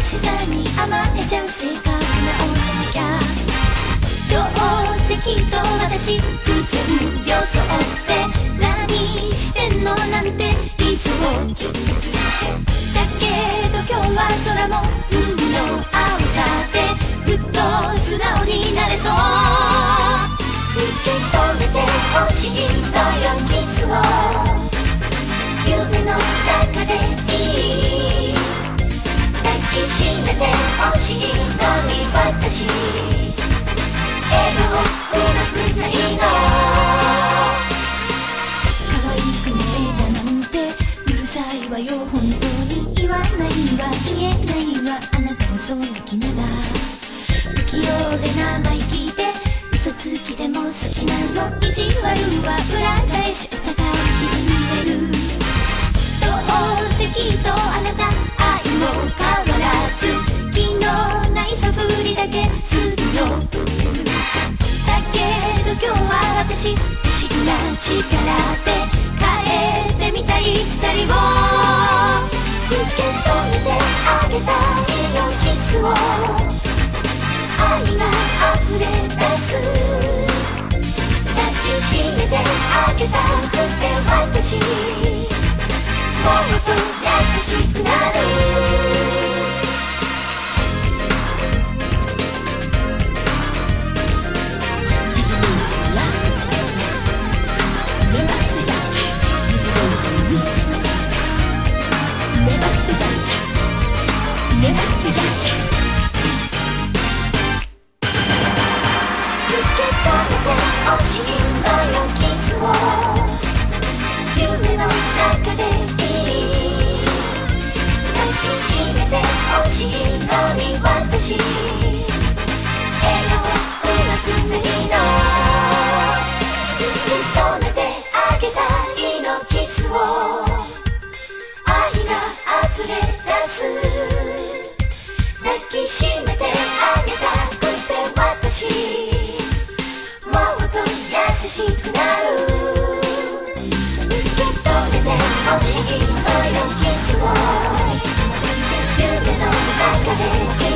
しさに甘えちゃう性格直さなきゃ。どうせきっと私不全装って何してんのなんて理想を傷つけだけど今日は空も海の青さでふっと素直になれそう。受け止めてほしいのよキスを夢の中でいい。抱きしめてほしいのに私笑顔うまくないの。可愛くねえだなんてうるさいわよ本当に。言わないわ言えないわあなたがそう気なら。不器用で生意気で嘘つきでも好きなの。意地悪は裏返しお互い歪んでる。どうせきっとあなた愛も変わらず気のない素振りだけするの。だけど今日は私不思議な力で変えてみたい二人を受け止めてあげたいのキスを愛が溢れ出す。抱きしめてあげたくて私もっと優しくなる。欲しいのよキスを夢の中でいい。抱きしめて欲しいのに私笑顔うまくないの。受け止めてあげたいのキスを愛が溢れ出す。抱きしめてあげたくて私もっと優しくなる。受け止めて欲しいのよキスを夢の中で